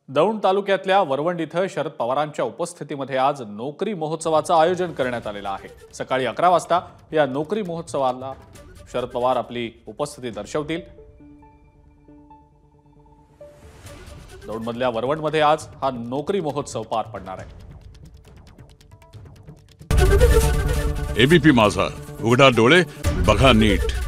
दौंड तालुक्यातल्या वरवंड इथं शरद पवारांच्या उपस्थितीमध्ये आज नोकरी महोत्सवाचं आयोजन करण्यात आलेलं आहे। सकाळी 11 वाजता या नोकरी महोत्सवाला शरद पवार आपली उपस्थिती दर्शवतील। दौंडमधल्या वरवंडमध्ये आज हा नोकरी महोत्सव पार पडणार आहे। एबीपी माझा, उघडा डोळे बघा नीट।